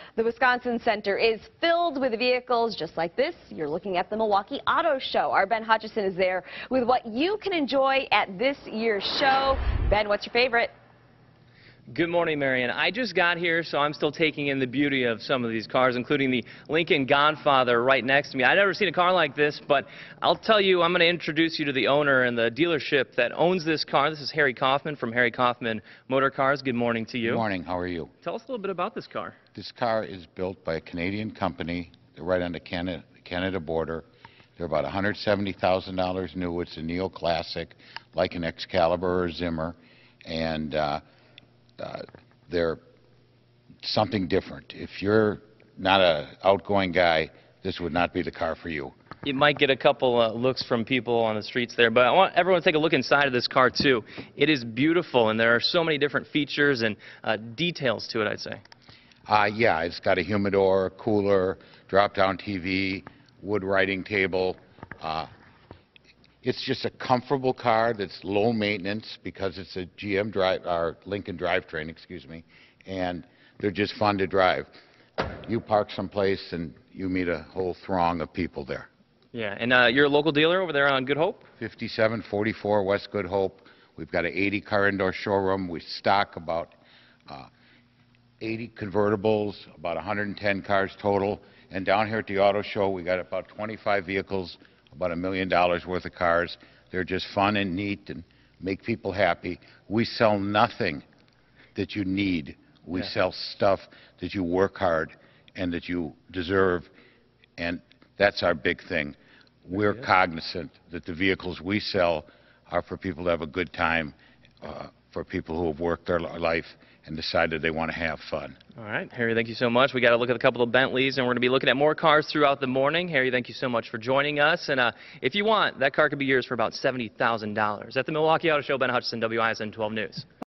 The Wisconsin Center is filled with vehicles just like this. You're looking at the Milwaukee Auto Show. Our Ben Hutchison is there with what you can enjoy at this year's show. Ben, what's your favorite? Good morning, Marion. I just got here, so I'm still taking in the beauty of some of these cars, including the Lincoln Godfather right next to me. I've never seen a car like this, but I'll tell you, I'm going to introduce you to the owner and the dealership that owns this car. This is Harry Kaufman from Harry Kaufman Motor Cars. Good morning to you. Good morning. How are you? Tell us a little bit about this car. This car is built by a Canadian company. They're right on the Canada border. They're about $170,000 new. It's a neoclassic, like an Excalibur or Zimmer, and they're something different. If you're not an outgoing guy, this would not be the car for you. You might get a couple looks from people on the streets there, but I want everyone to take a look inside of this car, too. It is beautiful, and there are so many different features and details to it, I'd say. Yeah, it's got a humidor, cooler, drop-down TV, wood writing table. It's just a comfortable car that's low maintenance because it's a Lincoln drivetrain, excuse me, and they're just fun to drive. You park someplace and you meet a whole throng of people there. Yeah, and you're a local dealer over there on Good Hope? 5744 West Good Hope. We've got an 80-car indoor showroom. We stock about 80 convertibles, about 110 cars total. And down here at the auto show, we got about 25 vehicles, about $1 million worth of cars. They're just fun and neat and make people happy. We sell nothing that you need. We sell stuff that you work hard and that you deserve, and that's our big thing. We're cognizant that the vehicles we sell are for people to have a good time, for people who have worked their life and decided they want to have fun. All right, Harry, thank you so much. We got to look at a couple of Bentleys, and we're going to be looking at more cars throughout the morning. Harry, thank you so much for joining us. And if you want, that car could be yours for about $70,000. At the Milwaukee Auto Show, Ben Hutchison, WISN 12 News.